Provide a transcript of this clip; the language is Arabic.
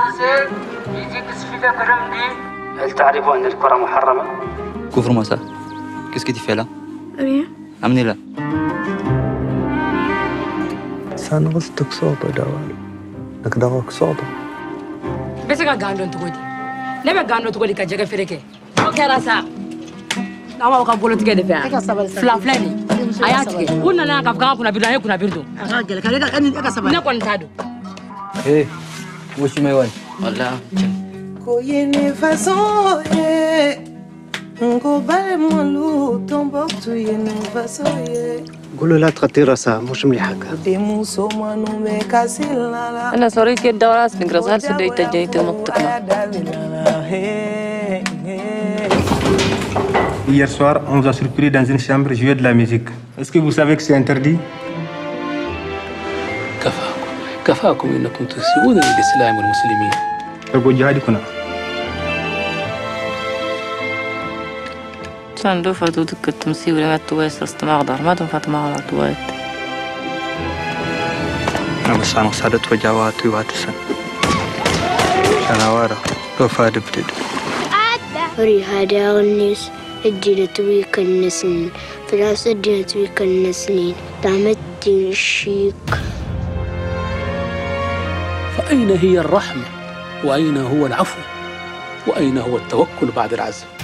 هل تعرف أن الكرة محرمة؟ Couvre-moi ça. Qu'est-ce que tu fais là? Rien. Amenez-la. Sana قصدك صوبة دوال لك دغوك صوبة بس كان تقولي لما كان تقولي كجاك فريكة كراسة لا ما بقى بقول تكذب فيها فلان فلاني أياتك قلنا لا كافكا كنا بيرنا كنا بيردو أقول لك أنا كأني أكسب نكون تادو إيه وش ما يوان؟ والله كويني فاسوي نقبل تنبطو ينفاسوي قولوا لا تغطي راسها مش مليحة أنا صريت يد وراس نقرص سدي تجيت المنطقة. Hier soir, on nous a surpris dans une chambre jouer de la musique. Est-ce que vous savez que c'est interdit? كفاكم إنكم تسيئون للإسلام والمسلمين. تبغوا جهادي كنا. صندوق فتوتك التمسي ولا تويس استماغدر ما تنفع تماغدر تويت. أنا بس أنا صارت وجواتي واتسن أنا وارا وفاد بديد وري هذا الناس الدين تويك النسنين فلاس الدين تويك النسنين دعمت الشيك. فأين هي الرحمة؟ وأين هو العفو؟ وأين هو التوكل بعد العزم؟